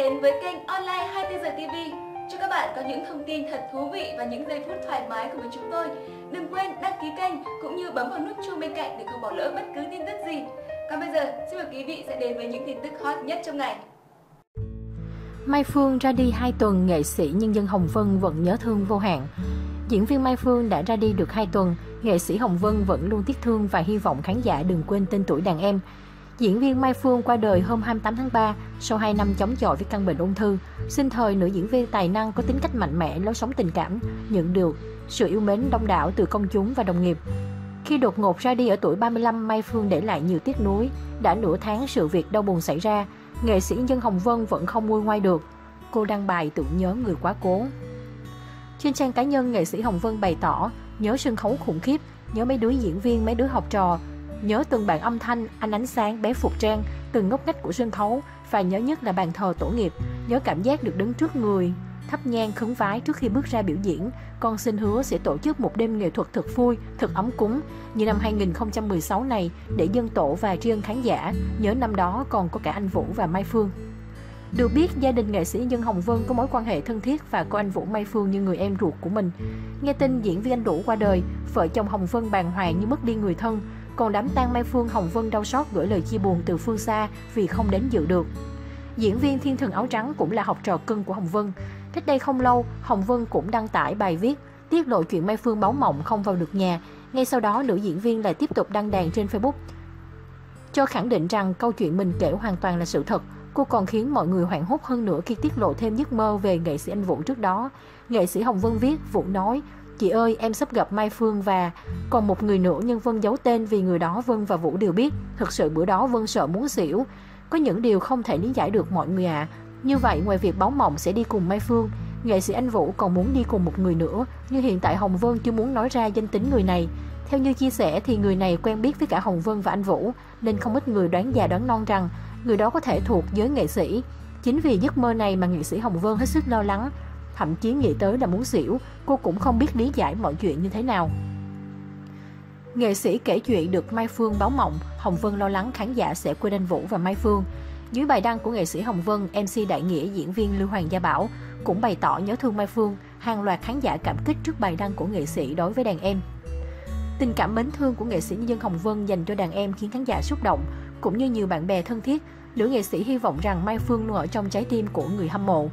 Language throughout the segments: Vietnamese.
đến với kênh Online 24 giờ TV. Chúc các bạn có những thông tin thật thú vị và những giây phút thoải mái cùng với chúng tôi. Đừng quên đăng ký kênh cũng như bấm vào nút chuông bên cạnh để không bỏ lỡ bất cứ tin tức gì. Còn bây giờ, xin mời quý vị sẽ đến với những tin tức hot nhất trong ngày. Mai Phương ra đi 2 tuần, nghệ sĩ nhân dân Hồng Vân vẫn nhớ thương vô hạn. Diễn viên Mai Phương đã ra đi được 2 tuần, nghệ sĩ Hồng Vân vẫn luôn tiếc thương và hy vọng khán giả đừng quên tên tuổi đàn em. Diễn viên Mai Phương qua đời hôm 28 tháng 3 sau 2 năm chống chọi với căn bệnh ung thư. Sinh thời, nữ diễn viên tài năng có tính cách mạnh mẽ, lối sống tình cảm, nhận được sự yêu mến đông đảo từ công chúng và đồng nghiệp. Khi đột ngột ra đi ở tuổi 35, Mai Phương để lại nhiều tiếc nuối. Đã nửa tháng sự việc đau buồn xảy ra, nghệ sĩ nhân dân Hồng Vân vẫn không nguôi ngoai được. Cô đăng bài tưởng nhớ người quá cố. Trên trang cá nhân, nghệ sĩ Hồng Vân bày tỏ nhớ sân khấu khủng khiếp, nhớ mấy đứa diễn viên, mấy đứa học trò, nhớ từng bạn âm thanh, anh ánh sáng, bé Phục Trang, từng ngóc ngách của sân khấu, và nhớ nhất là bàn thờ tổ nghiệp, nhớ cảm giác được đứng trước người, thắp nhang khấn vái trước khi bước ra biểu diễn. Con xin hứa sẽ tổ chức một đêm nghệ thuật thật vui, thật ấm cúng như năm 2016 này để dâng tổ và tri ân khán giả. Nhớ năm đó còn có cả anh Vũ và Mai Phương. Được biết, gia đình nghệ sĩ nhân dân Hồng Vân có mối quan hệ thân thiết và coi anh Vũ Mai Phương như người em ruột của mình. Nghe tin diễn viên anh Vũ qua đời, vợ chồng Hồng Vân bàng hoàng như mất đi người thân. Còn đám tang Mai Phương, Hồng Vân đau xót gửi lời chia buồn từ phương xa vì không đến dự được. Diễn viên Thiên Thần Áo Trắng cũng là học trò cưng của Hồng Vân. Cách đây không lâu, Hồng Vân cũng đăng tải bài viết tiết lộ chuyện Mai Phương báo mộng không vào được nhà. Ngay sau đó, nữ diễn viên lại tiếp tục đăng đàn trên Facebook cho khẳng định rằng câu chuyện mình kể hoàn toàn là sự thật. Cô còn khiến mọi người hoảng hốt hơn nữa khi tiết lộ thêm giấc mơ về nghệ sĩ anh Vũ trước đó. Nghệ sĩ Hồng Vân viết, Vũ nói: "Chị ơi, em sắp gặp Mai Phương và còn một người nữa, nhưng Vân giấu tên vì người đó Vân và Vũ đều biết. Thực sự bữa đó Vân sợ muốn xỉu. Có những điều không thể lý giải được mọi người ạ. Như vậy, ngoài việc báo mộng sẽ đi cùng Mai Phương, nghệ sĩ anh Vũ còn muốn đi cùng một người nữa, nhưng hiện tại Hồng Vân chưa muốn nói ra danh tính người này. Theo như chia sẻ thì người này quen biết với cả Hồng Vân và anh Vũ, nên không ít người đoán già đoán non rằng người đó có thể thuộc giới nghệ sĩ. Chính vì giấc mơ này mà nghệ sĩ Hồng Vân hết sức lo lắng, thậm chí nghĩ tới là muốn xỉu. Cô cũng không biết lý giải mọi chuyện như thế nào." Nghệ sĩ kể chuyện được Mai Phương báo mộng, Hồng Vân lo lắng khán giả sẽ quên anh Vũ và Mai Phương. Dưới bài đăng của nghệ sĩ Hồng Vân, MC Đại Nghĩa, diễn viên Lưu Hoàng Gia Bảo cũng bày tỏ nhớ thương Mai Phương. Hàng loạt khán giả cảm kích trước bài đăng của nghệ sĩ đối với đàn em. Tình cảm mến thương của nghệ sĩ nhân dân Hồng Vân dành cho đàn em khiến khán giả xúc động, cũng như nhiều bạn bè thân thiết. Nữ nghệ sĩ hy vọng rằng Mai Phương luôn ở trong trái tim của người hâm mộ.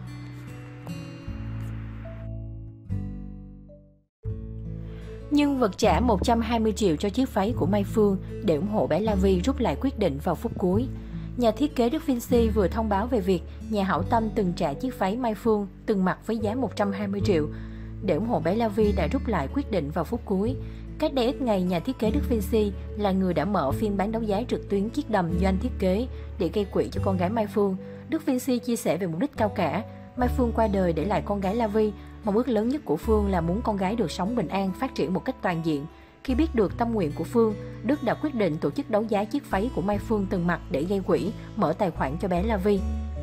Nhân vật trả 120 triệu cho chiếc váy của Mai Phương để ủng hộ bé La Vi rút lại quyết định vào phút cuối. Nhà thiết kế Đức Vinci vừa thông báo về việc nhà hảo tâm từng trả chiếc váy Mai Phương từng mặc với giá 120 triệu để ủng hộ bé La Vi đã rút lại quyết định vào phút cuối. Cách đây ít ngày, nhà thiết kế Đức Vinci là người đã mở phiên bán đấu giá trực tuyến chiếc đầm do anh thiết kế để gây quỹ cho con gái Mai Phương. Đức Vinci chia sẻ về mục đích cao cả. Mai Phương qua đời để lại con gái La Vi. Mong ước lớn nhất của Phương là muốn con gái được sống bình an, phát triển một cách toàn diện. Khi biết được tâm nguyện của Phương, Đức đã quyết định tổ chức đấu giá chiếc váy của Mai Phương từng mặc để gây quỹ, mở tài khoản cho bé La Vi.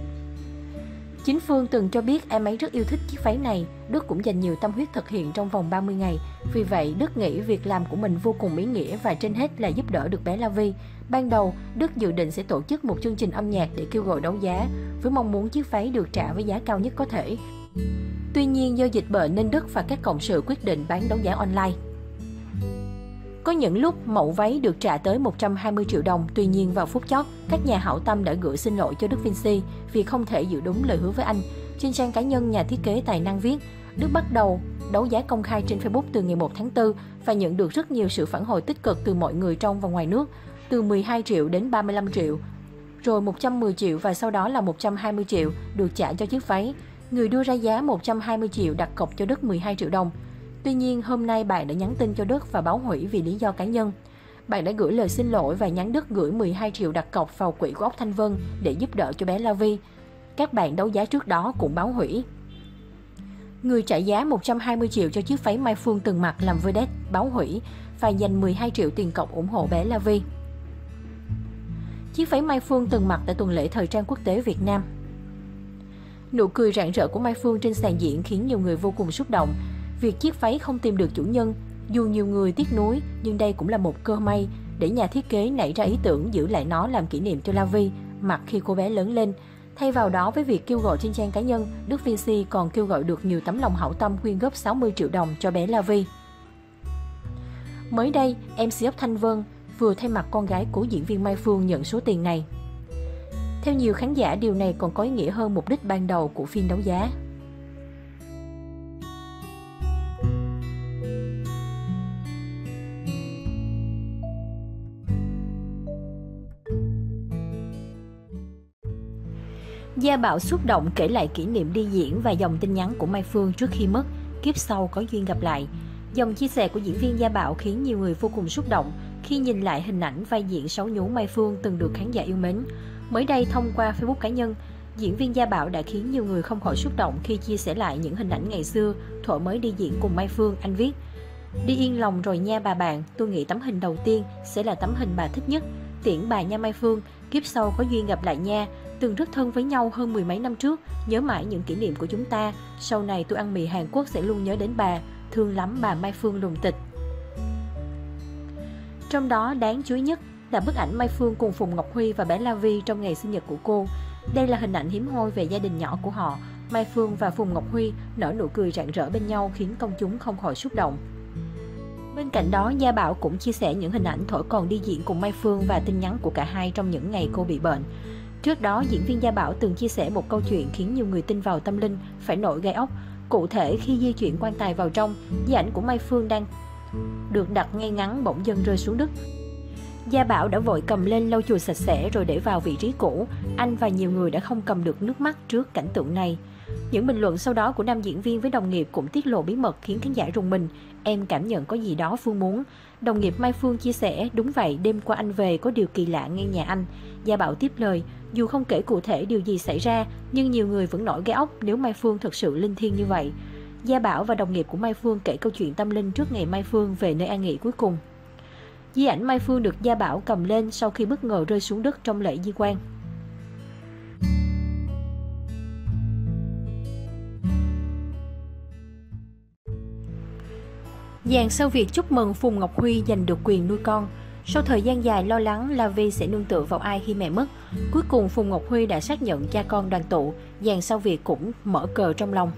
Chính Phương từng cho biết em ấy rất yêu thích chiếc váy này. Đức cũng dành nhiều tâm huyết thực hiện trong vòng 30 ngày. Vì vậy, Đức nghĩ việc làm của mình vô cùng ý nghĩa và trên hết là giúp đỡ được bé La Vi. Ban đầu, Đức dự định sẽ tổ chức một chương trình âm nhạc để kêu gọi đấu giá, với mong muốn chiếc váy được trả với giá cao nhất có thể. Tuy nhiên, do dịch bệnh nên Đức và các cộng sự quyết định bán đấu giá online. Có những lúc mẫu váy được trả tới 120 triệu đồng, tuy nhiên vào phút chót, các nhà hảo tâm đã gửi xin lỗi cho Đức Vinci vì không thể giữ đúng lời hứa với anh. Trên trang cá nhân, nhà thiết kế tài năng viết, Đức bắt đầu đấu giá công khai trên Facebook từ ngày 1 tháng 4 và nhận được rất nhiều sự phản hồi tích cực từ mọi người trong và ngoài nước, từ 12 triệu đến 35 triệu, rồi 110 triệu và sau đó là 120 triệu được trả cho chiếc váy. Người đưa ra giá 120 triệu đặt cọc cho Đức 12 triệu đồng. Tuy nhiên, hôm nay bạn đã nhắn tin cho Đức và báo hủy vì lý do cá nhân. Bạn đã gửi lời xin lỗi và nhắn Đức gửi 12 triệu đặt cọc vào quỹ của Ốc Thanh Vân để giúp đỡ cho bé La Vi. Các bạn đấu giá trước đó cũng báo hủy. Người trả giá 120 triệu cho chiếc váy Mai Phương từng mặc làm vedette báo hủy và dành 12 triệu tiền cọc ủng hộ bé La Vi. Chiếc váy Mai Phương từng mặc tại tuần lễ thời trang quốc tế Việt Nam. Nụ cười rạng rỡ của Mai Phương trên sàn diễn khiến nhiều người vô cùng xúc động. Việc chiếc váy không tìm được chủ nhân, dù nhiều người tiếc nuối, nhưng đây cũng là một cơ may để nhà thiết kế nảy ra ý tưởng giữ lại nó làm kỷ niệm cho La Vi mặc khi cô bé lớn lên. Thay vào đó, với việc kêu gọi trên trang cá nhân, Đức Vinci còn kêu gọi được nhiều tấm lòng hảo tâm quyên góp 60 triệu đồng cho bé La Vi. Mới đây, MC Ốc Thanh Vân vừa thay mặt con gái của diễn viên Mai Phương nhận số tiền này. Theo nhiều khán giả, điều này còn có ý nghĩa hơn mục đích ban đầu của phiên đấu giá. Gia Bảo xúc động kể lại kỷ niệm đi diễn và dòng tin nhắn của Mai Phương trước khi mất, kiếp sau có duyên gặp lại. Dòng chia sẻ của diễn viên Gia Bảo khiến nhiều người vô cùng xúc động khi nhìn lại hình ảnh vai diễn xấu nhú Mai Phương từng được khán giả yêu mến. Mới đây, thông qua Facebook cá nhân, diễn viên Gia Bảo đã khiến nhiều người không khỏi xúc động khi chia sẻ lại những hình ảnh ngày xưa thuở mới đi diễn cùng Mai Phương. Anh viết: "Đi yên lòng rồi nha bà bạn, tôi nghĩ tấm hình đầu tiên sẽ là tấm hình bà thích nhất. Tiễn bà nha Mai Phương, kiếp sau có duyên gặp lại nha. Từng rất thân với nhau hơn mười mấy năm trước, nhớ mãi những kỷ niệm của chúng ta. Sau này tôi ăn mì Hàn Quốc sẽ luôn nhớ đến bà, thương lắm bà Mai Phương lùng tịch." Trong đó đáng chú ý nhất là bức ảnh Mai Phương cùng Phùng Ngọc Huy và bé La Vi trong ngày sinh nhật của cô. Đây là hình ảnh hiếm hoi về gia đình nhỏ của họ. Mai Phương và Phùng Ngọc Huy nở nụ cười rạng rỡ bên nhau khiến công chúng không khỏi xúc động. Bên cạnh đó, Gia Bảo cũng chia sẻ những hình ảnh thuở còn đi diễn cùng Mai Phương và tin nhắn của cả hai trong những ngày cô bị bệnh. Trước đó, diễn viên Gia Bảo từng chia sẻ một câu chuyện khiến nhiều người tin vào tâm linh phải nổi gai ốc. Cụ thể, khi di chuyển quan tài vào trong, di ảnh của Mai Phương đang được đặt ngay ngắn bỗng dưng rơi xuống đất. Gia Bảo đã vội cầm lên lau chùi sạch sẽ rồi để vào vị trí cũ. Anh và nhiều người đã không cầm được nước mắt trước cảnh tượng này. Những bình luận sau đó của nam diễn viên với đồng nghiệp cũng tiết lộ bí mật khiến khán giả rùng mình. "Em cảm nhận có gì đó Phương muốn." Đồng nghiệp Mai Phương chia sẻ: "Đúng vậy, đêm qua anh về có điều kỳ lạ ngay nhà anh." Gia Bảo tiếp lời: "Dù không kể cụ thể điều gì xảy ra, nhưng nhiều người vẫn nổi gai ốc nếu Mai Phương thực sự linh thiêng như vậy." Gia Bảo và đồng nghiệp của Mai Phương kể câu chuyện tâm linh trước ngày Mai Phương về nơi an nghỉ cuối cùng. Di ảnh Mai Phương được Gia Bảo cầm lên sau khi bất ngờ rơi xuống đất trong lễ di quan. Dàn sao Việt chúc mừng Phùng Ngọc Huy giành được quyền nuôi con. Sau thời gian dài lo lắng La Vi sẽ nương tựa vào ai khi mẹ mất, cuối cùng Phùng Ngọc Huy đã xác nhận cha con đoàn tụ. Dàn sao Việt cũng mở cờ trong lòng.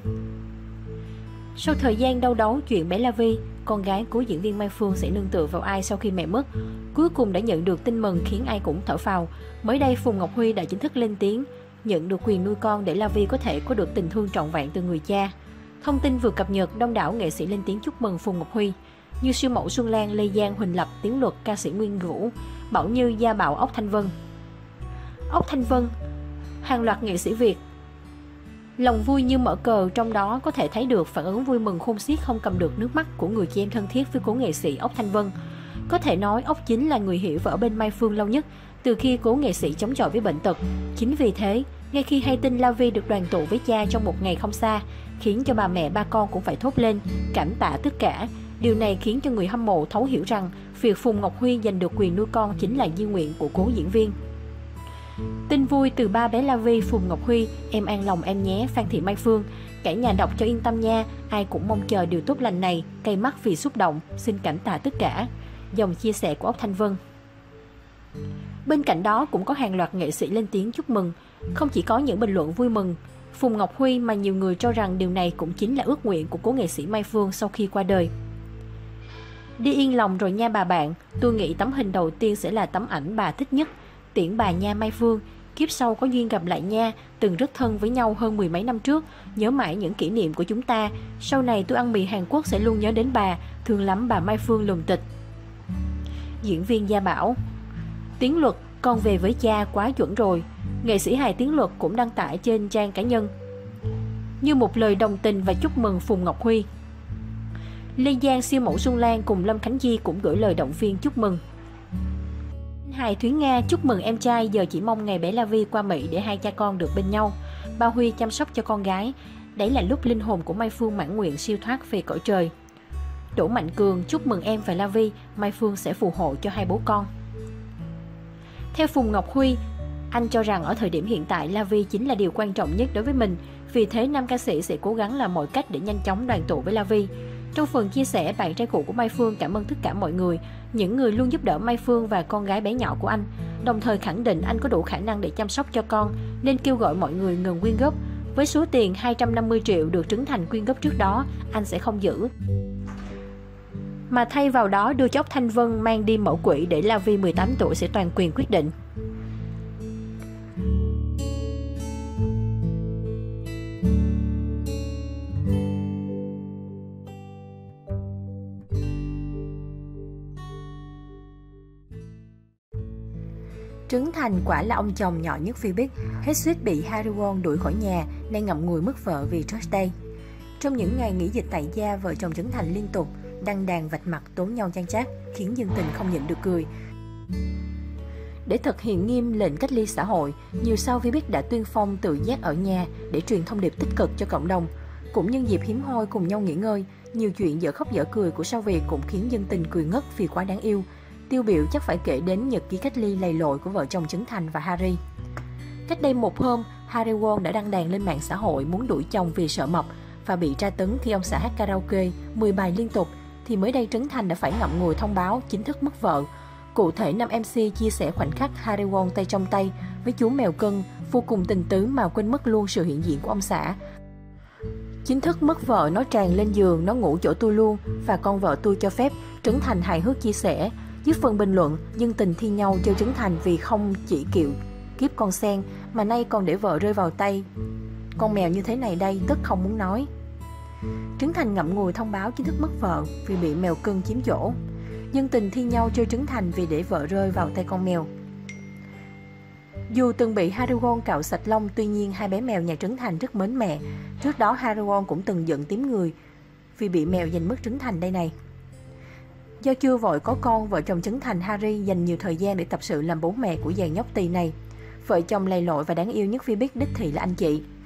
Sau thời gian đau đáu chuyện bé La Vi, con gái của diễn viên Mai Phương sẽ nương tựa vào ai sau khi mẹ mất, cuối cùng đã nhận được tin mừng khiến ai cũng thở phào. Mới đây, Phùng Ngọc Huy đã chính thức lên tiếng nhận được quyền nuôi con để La Vi có thể có được tình thương trọn vẹn từ người cha. Thông tin vừa cập nhật, đông đảo nghệ sĩ lên tiếng chúc mừng Phùng Ngọc Huy như siêu mẫu Xuân Lan, Lê Giang, Huỳnh Lập, Tiến Luật, ca sĩ Nguyên Vũ, Bảo Như, Gia Bảo, Ốc Thanh Vân. Ốc Thanh Vân, hàng loạt nghệ sĩ Việt lòng vui như mở cờ, trong đó có thể thấy được phản ứng vui mừng khôn xiết không cầm được nước mắt của người chị em thân thiết với cố nghệ sĩ Ốc Thanh Vân. Có thể nói Ốc chính là người hiểu và ở bên Mai Phương lâu nhất từ khi cố nghệ sĩ chống chọi với bệnh tật. Chính vì thế, ngay khi hay tin La Vi được đoàn tụ với cha trong một ngày không xa, khiến cho bà mẹ ba con cũng phải thốt lên cảm tạ tất cả. Điều này khiến cho người hâm mộ thấu hiểu rằng việc Phùng Ngọc Huy giành được quyền nuôi con chính là di nguyện của cố diễn viên. Tin vui từ ba bé La Vi, Phùng Ngọc Huy: "Em an lòng em nhé, Phan Thị Mai Phương. Cả nhà đọc cho yên tâm nha, ai cũng mong chờ điều tốt lành này, cay mắt vì xúc động, xin cảm tạ tất cả." Dòng chia sẻ của Ốc Thanh Vân. Bên cạnh đó cũng có hàng loạt nghệ sĩ lên tiếng chúc mừng. Không chỉ có những bình luận vui mừng Phùng Ngọc Huy mà nhiều người cho rằng điều này cũng chính là ước nguyện của cố nghệ sĩ Mai Phương sau khi qua đời. "Đi yên lòng rồi nha bà bạn, tôi nghĩ tấm hình đầu tiên sẽ là tấm ảnh bà thích nhất. Tiễn bà nha Mai Phương, kiếp sau có duyên gặp lại nha. Từng rất thân với nhau hơn mười mấy năm trước, nhớ mãi những kỷ niệm của chúng ta. Sau này tôi ăn mì Hàn Quốc sẽ luôn nhớ đến bà, thương lắm bà Mai Phương lùng tịch." Diễn viên Gia Bảo: "Tiến Luật, con về với cha quá chuẩn rồi." Nghệ sĩ hài Tiến Luật cũng đăng tải trên trang cá nhân như một lời đồng tình và chúc mừng Phùng Ngọc Huy. Lê Giang, siêu mẫu Xuân Lan cùng Lâm Khánh Di cũng gửi lời động viên chúc mừng. Hài Thúy Nga chúc mừng em trai, giờ chỉ mong ngày bé La Vi qua Mỹ để hai cha con được bên nhau. Ba Huy chăm sóc cho con gái. Đấy là lúc linh hồn của Mai Phương mãn nguyện siêu thoát về cõi trời. Đỗ Mạnh Cường chúc mừng em và La Vi, Mai Phương sẽ phù hộ cho hai bố con. Theo Phùng Ngọc Huy, anh cho rằng ở thời điểm hiện tại La Vi chính là điều quan trọng nhất đối với mình. Vì thế nam ca sĩ sẽ cố gắng làm mọi cách để nhanh chóng đoàn tụ với La Vi. Trong phần chia sẻ, bạn trai cũ của Mai Phương cảm ơn tất cả mọi người, những người luôn giúp đỡ Mai Phương và con gái bé nhỏ của anh, đồng thời khẳng định anh có đủ khả năng để chăm sóc cho con, nên kêu gọi mọi người ngừng quyên góp. Với số tiền 250 triệu được Trấn Thành quyên góp trước đó, anh sẽ không giữ, mà thay vào đó đưa cho Thanh Vân mang đi mẫu quỹ để La Vi 18 tuổi sẽ toàn quyền quyết định. Trấn Thành quả là ông chồng nhỏ nhất Phi Bích, hết suýt bị Harry Won đuổi khỏi nhà, nay ngậm ngùi mất vợ vì George Day. Trong những ngày nghỉ dịch tại gia, vợ chồng Trấn Thành liên tục đăng đàn vạch mặt tốn nhau chan chát, khiến dân tình không nhịn được cười. Để thực hiện nghiêm lệnh cách ly xã hội, nhiều sao Phi Bích đã tuyên phong tự giác ở nhà để truyền thông điệp tích cực cho cộng đồng. Cũng nhân dịp hiếm hoi cùng nhau nghỉ ngơi, nhiều chuyện dở khóc dở cười của sao Việt cũng khiến dân tình cười ngất vì quá đáng yêu. Tiêu biểu chắc phải kể đến nhật ký cách ly lầy lội của vợ chồng Trấn Thành và Harry. Cách đây một hôm, Harry Won đã đăng đàn lên mạng xã hội muốn đuổi chồng vì sợ mập và bị tra tấn khi ông xã hát karaoke 10 bài liên tục, thì mới đây Trấn Thành đã phải ngậm ngùi thông báo chính thức mất vợ. Cụ thể, nam MC chia sẻ khoảnh khắc Harry Won tay trong tay với chú mèo cưng vô cùng tình tứ mà quên mất luôn sự hiện diện của ông xã. Chính thức mất vợ, nó tràn lên giường, nó ngủ chỗ tôi luôn và con vợ tôi cho phép, Trấn Thành hài hước chia sẻ. Dưới phần bình luận, dân tình thi nhau trêu Trấn Thành vì không chỉ kiếp con sen mà nay còn để vợ rơi vào tay con mèo như thế này đây, tức không muốn nói. Trấn Thành ngậm ngùi thông báo chính thức mất vợ vì bị mèo cưng chiếm chỗ. Dân tình thi nhau trêu Trấn Thành vì để vợ rơi vào tay con mèo. Dù từng bị Harry Won cạo sạch lông, tuy nhiên hai bé mèo nhà Trấn Thành rất mến mẹ. Trước đó Harry Won cũng từng giận tím người vì bị mèo giành mất Trấn Thành đây này. Do chưa vội có con, vợ chồng Trấn Thành Harry dành nhiều thời gian để tập sự làm bố mẹ của dàn nhóc tỳ này. Vợ chồng lầy lội và đáng yêu nhất Phi Bích đích thị là anh chị.